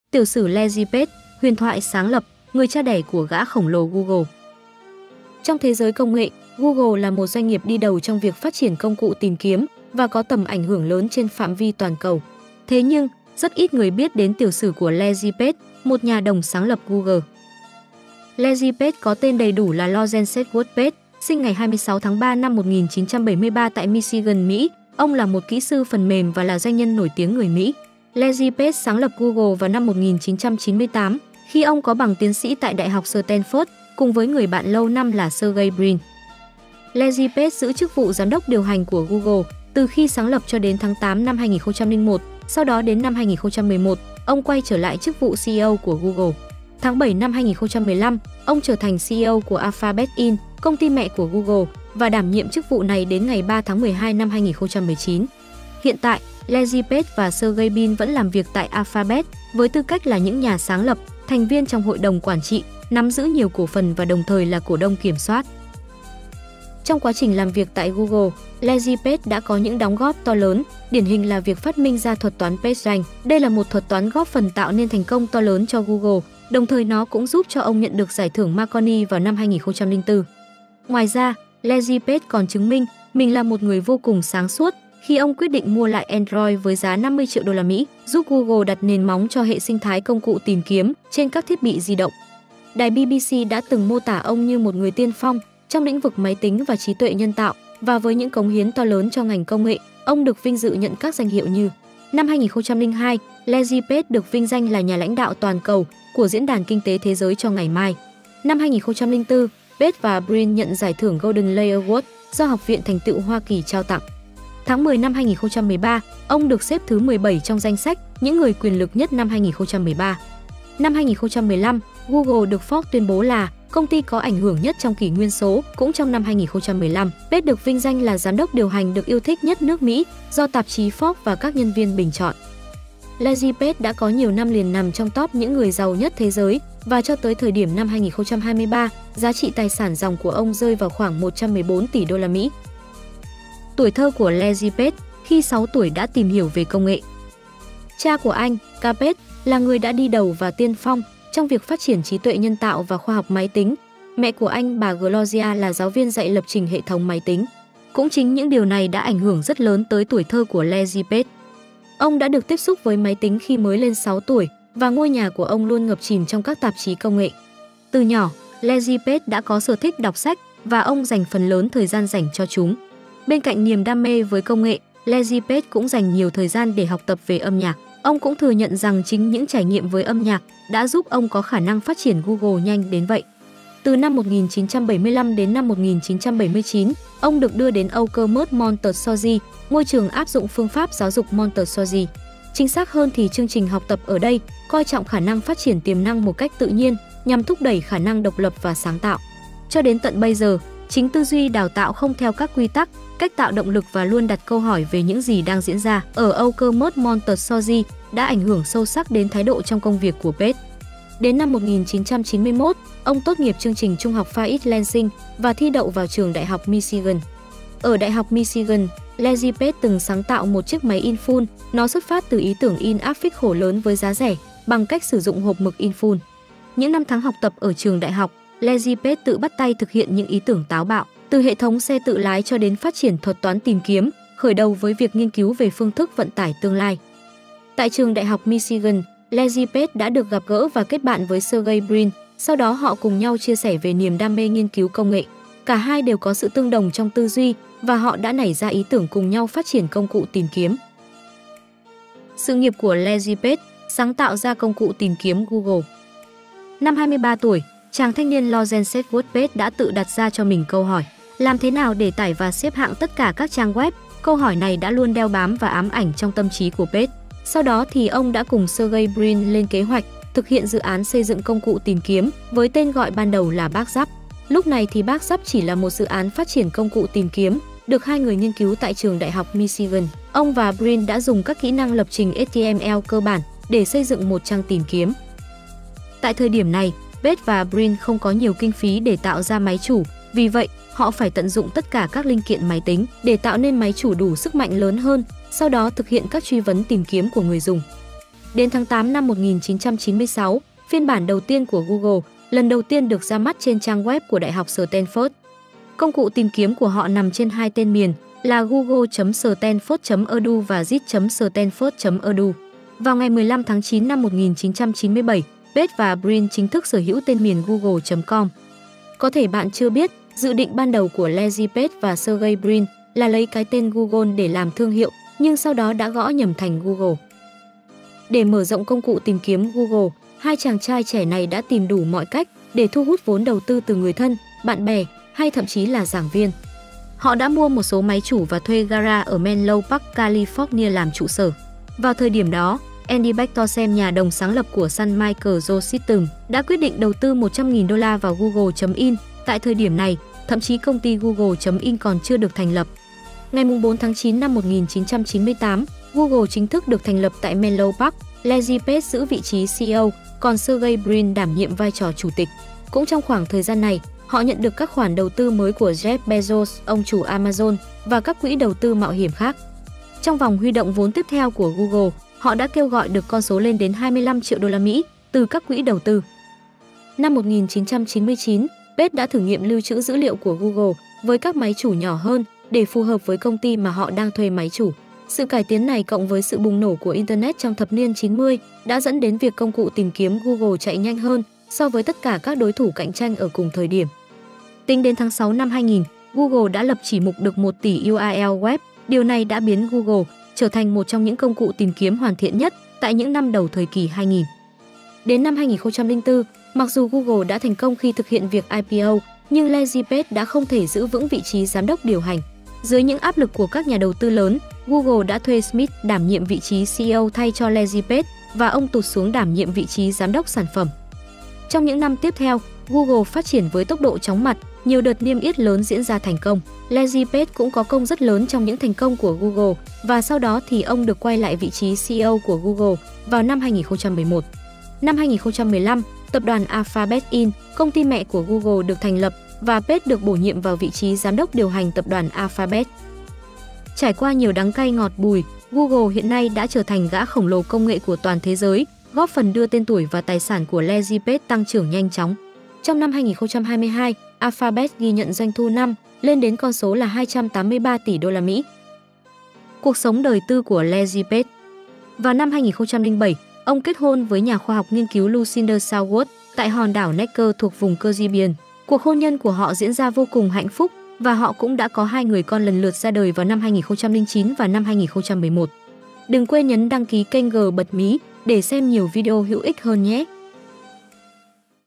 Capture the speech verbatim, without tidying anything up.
Tiểu sử Larry Page, huyền thoại sáng lập, người cha đẻ của gã khổng lồ Google. Trong thế giới công nghệ, Google là một doanh nghiệp đi đầu trong việc phát triển công cụ tìm kiếm và có tầm ảnh hưởng lớn trên phạm vi toàn cầu. Thế nhưng, rất ít người biết đến tiểu sử của Larry Page, một nhà đồng sáng lập Google. Larry Page có tên đầy đủ là Lawrence Edward Page, sinh ngày hai mươi sáu tháng ba năm một nghìn chín trăm bảy mươi ba tại Michigan, Mỹ. Ông là một kỹ sư phần mềm và là doanh nhân nổi tiếng người Mỹ. Larry Page sáng lập Google vào năm một nghìn chín trăm chín mươi tám, khi ông có bằng tiến sĩ tại Đại học Stanford, cùng với người bạn lâu năm là Sergey Brin. Larry Page giữ chức vụ giám đốc điều hành của Google từ khi sáng lập cho đến tháng tám năm hai nghìn không trăm lẻ một. Sau đó đến năm hai nghìn không trăm mười một, ông quay trở lại chức vụ xê e ô của Google. Tháng bảy năm hai nghìn không trăm mười lăm, ông trở thành xê e ô của Alphabet Incorporated, công ty mẹ của Google, và đảm nhiệm chức vụ này đến ngày ba tháng mười hai năm hai nghìn không trăm mười chín. Hiện tại, Larry Page và Sergey Brin vẫn làm việc tại Alphabet với tư cách là những nhà sáng lập, thành viên trong hội đồng quản trị, nắm giữ nhiều cổ phần và đồng thời là cổ đông kiểm soát. Trong quá trình làm việc tại Google, Larry Page đã có những đóng góp to lớn, điển hình là việc phát minh ra thuật toán PageRank. Đây là một thuật toán góp phần tạo nên thành công to lớn cho Google, đồng thời nó cũng giúp cho ông nhận được giải thưởng Marconi vào năm hai nghìn không trăm lẻ bốn. Ngoài ra, Larry Page còn chứng minh mình là một người vô cùng sáng suốt khi ông quyết định mua lại Android với giá năm mươi triệu đô la Mỹ, giúp Google đặt nền móng cho hệ sinh thái công cụ tìm kiếm trên các thiết bị di động. Đài bê bê xê đã từng mô tả ông như một người tiên phong trong lĩnh vực máy tính và trí tuệ nhân tạo, và với những cống hiến to lớn cho ngành công nghệ, ông được vinh dự nhận các danh hiệu như: năm hai nghìn không trăm lẻ hai, Larry Page được vinh danh là nhà lãnh đạo toàn cầu của Diễn đàn Kinh tế Thế giới cho ngày mai. Năm hai nghìn không trăm lẻ bốn, Page và Brin nhận giải thưởng Golden Layer Award do Học viện Thành tựu Hoa Kỳ trao tặng. Tháng mười năm hai nghìn không trăm mười ba, ông được xếp thứ mười bảy trong danh sách những người quyền lực nhất năm hai nghìn không trăm mười ba. Năm hai nghìn không trăm mười lăm, Google được Forbes tuyên bố là công ty có ảnh hưởng nhất trong kỷ nguyên số. Cũng trong năm hai nghìn không trăm mười lăm, Page được vinh danh là giám đốc điều hành được yêu thích nhất nước Mỹ do tạp chí Forbes và các nhân viên bình chọn. Larry Page đã có nhiều năm liền nằm trong top những người giàu nhất thế giới, và cho tới thời điểm năm hai nghìn không trăm hai mươi ba, giá trị tài sản ròng của ông rơi vào khoảng một trăm mười bốn tỷ đô la Mỹ. Tuổi thơ của Larry Page: khi sáu tuổi đã tìm hiểu về công nghệ. Cha của anh, Carl Page, là người đã đi đầu và tiên phong trong việc phát triển trí tuệ nhân tạo và khoa học máy tính. Mẹ của anh, bà Gloria, là giáo viên dạy lập trình hệ thống máy tính. Cũng chính những điều này đã ảnh hưởng rất lớn tới tuổi thơ của Larry Page. Ông đã được tiếp xúc với máy tính khi mới lên sáu tuổi, và ngôi nhà của ông luôn ngập chìm trong các tạp chí công nghệ. Từ nhỏ, Larry Page đã có sở thích đọc sách và ông dành phần lớn thời gian dành cho chúng. Bên cạnh niềm đam mê với công nghệ, Larry Page cũng dành nhiều thời gian để học tập về âm nhạc. Ông cũng thừa nhận rằng chính những trải nghiệm với âm nhạc đã giúp ông có khả năng phát triển Google nhanh đến vậy. Từ năm một nghìn chín trăm bảy mươi lăm đến năm một nghìn chín trăm bảy mươi chín, ông được đưa đến Oakmont Montessori, ngôi trường áp dụng phương pháp giáo dục Montessori. Chính xác hơn thì chương trình học tập ở đây coi trọng khả năng phát triển tiềm năng một cách tự nhiên, nhằm thúc đẩy khả năng độc lập và sáng tạo. Cho đến tận bây giờ, chính tư duy đào tạo không theo các quy tắc, cách tạo động lực và luôn đặt câu hỏi về những gì đang diễn ra ở Oakmont Montessori đã ảnh hưởng sâu sắc đến thái độ trong công việc của Page. Đến năm một nghìn chín trăm chín mươi mốt, ông tốt nghiệp chương trình trung học Far East Lansing và thi đậu vào trường Đại học Michigan. Ở Đại học Michigan, Larry Page từng sáng tạo một chiếc máy in phun. Nó xuất phát từ ý tưởng in áp phích khổ lớn với giá rẻ bằng cách sử dụng hộp mực in phun. Những năm tháng học tập ở trường đại học, Larry Page tự bắt tay thực hiện những ý tưởng táo bạo, từ hệ thống xe tự lái cho đến phát triển thuật toán tìm kiếm, khởi đầu với việc nghiên cứu về phương thức vận tải tương lai. Tại trường Đại học Michigan, Larry Page đã được gặp gỡ và kết bạn với Sergey Brin, sau đó họ cùng nhau chia sẻ về niềm đam mê nghiên cứu công nghệ. Cả hai đều có sự tương đồng trong tư duy và họ đã nảy ra ý tưởng cùng nhau phát triển công cụ tìm kiếm. Sự nghiệp của Larry Page: sáng tạo ra công cụ tìm kiếm Google. Năm hai mươi ba tuổi, chàng thanh niên Lawrence Edward Page đã tự đặt ra cho mình câu hỏi: làm thế nào để tải và xếp hạng tất cả các trang web? Câu hỏi này đã luôn đeo bám và ám ảnh trong tâm trí của Page. Sau đó thì ông đã cùng Sergey Brin lên kế hoạch thực hiện dự án xây dựng công cụ tìm kiếm với tên gọi ban đầu là Backup. Lúc này thì Backup chỉ là một dự án phát triển công cụ tìm kiếm được hai người nghiên cứu tại trường Đại học Michigan. Ông và Brin đã dùng các kỹ năng lập trình hát tê em lờ cơ bản để xây dựng một trang tìm kiếm. Tại thời điểm này, Page và Brin không có nhiều kinh phí để tạo ra máy chủ, vì vậy họ phải tận dụng tất cả các linh kiện máy tính để tạo nên máy chủ đủ sức mạnh lớn hơn, sau đó thực hiện các truy vấn tìm kiếm của người dùng. Đến tháng tám năm một nghìn chín trăm chín mươi sáu, phiên bản đầu tiên của Google lần đầu tiên được ra mắt trên trang web của Đại học Stanford. Công cụ tìm kiếm của họ nằm trên hai tên miền là google chấm stanford chấm e d u và zip chấm stanford chấm e d u. Vào ngày mười lăm tháng chín năm một nghìn chín trăm chín mươi bảy, Page và Brin chính thức sở hữu tên miền google chấm com. Có thể bạn chưa biết, dự định ban đầu của Larry Page và Sergey Brin là lấy cái tên Google để làm thương hiệu, nhưng sau đó đã gõ nhầm thành Google. Để mở rộng công cụ tìm kiếm Google, hai chàng trai trẻ này đã tìm đủ mọi cách để thu hút vốn đầu tư từ người thân, bạn bè hay thậm chí là giảng viên. Họ đã mua một số máy chủ và thuê gara ở Menlo Park, California làm trụ sở. Vào thời điểm đó, Andy Bechtolsheim, nhà đồng sáng lập của Sun Microsystems, đã quyết định đầu tư một trăm nghìn đô la vào google chấm in. Tại thời điểm này, thậm chí công ty google chấm in còn chưa được thành lập. Ngày bốn tháng chín năm một nghìn chín trăm chín mươi tám, Google chính thức được thành lập tại Menlo Park. Larry Page giữ vị trí xê e ô, còn Sergey Brin đảm nhiệm vai trò chủ tịch. Cũng trong khoảng thời gian này, họ nhận được các khoản đầu tư mới của Jeff Bezos, ông chủ Amazon, và các quỹ đầu tư mạo hiểm khác. Trong vòng huy động vốn tiếp theo của Google, họ đã kêu gọi được con số lên đến hai mươi lăm triệu đô la Mỹ từ các quỹ đầu tư. Năm một nghìn chín trăm chín mươi chín, Page đã thử nghiệm lưu trữ dữ liệu của Google với các máy chủ nhỏ hơn để phù hợp với công ty mà họ đang thuê máy chủ. Sự cải tiến này cộng với sự bùng nổ của Internet trong thập niên chín mươi đã dẫn đến việc công cụ tìm kiếm Google chạy nhanh hơn so với tất cả các đối thủ cạnh tranh ở cùng thời điểm. Tính đến tháng sáu năm hai nghìn, Google đã lập chỉ mục được một tỷ u rờ lờ web. Điều này đã biến Google trở thành một trong những công cụ tìm kiếm hoàn thiện nhất tại những năm đầu thời kỳ hai nghìn. Đến năm hai nghìn không trăm lẻ bốn, mặc dù Google đã thành công khi thực hiện việc i pê ô, nhưng Larry Page đã không thể giữ vững vị trí giám đốc điều hành. Dưới những áp lực của các nhà đầu tư lớn, Google đã thuê Smith đảm nhiệm vị trí xê e ô thay cho Larry Page và ông tụt xuống đảm nhiệm vị trí giám đốc sản phẩm. Trong những năm tiếp theo, Google phát triển với tốc độ chóng mặt, nhiều đợt niêm yết lớn diễn ra thành công. Larry Page cũng có công rất lớn trong những thành công của Google và sau đó thì ông được quay lại vị trí xê e ô của Google vào năm hai nghìn không trăm mười một. Năm hai nghìn không trăm mười lăm, tập đoàn Alphabet Incorporated, công ty mẹ của Google được thành lập và Page được bổ nhiệm vào vị trí giám đốc điều hành tập đoàn Alphabet. Trải qua nhiều đắng cay ngọt bùi, Google hiện nay đã trở thành gã khổng lồ công nghệ của toàn thế giới, góp phần đưa tên tuổi và tài sản của Larry Page tăng trưởng nhanh chóng. Trong năm hai nghìn không trăm hai mươi hai, Alphabet ghi nhận doanh thu năm lên đến con số là hai trăm tám mươi ba tỷ đô la Mỹ. Cuộc sống đời tư của Larry Page. Vào năm hai nghìn không trăm lẻ bảy, ông kết hôn với nhà khoa học nghiên cứu Lucinda Southworth tại hòn đảo Necker thuộc vùng Caribbean. Cuộc hôn nhân của họ diễn ra vô cùng hạnh phúc và họ cũng đã có hai người con lần lượt ra đời vào năm hai nghìn không trăm lẻ chín và năm hai nghìn không trăm mười một. Đừng quên nhấn đăng ký kênh G Bật Mí để xem nhiều video hữu ích hơn nhé!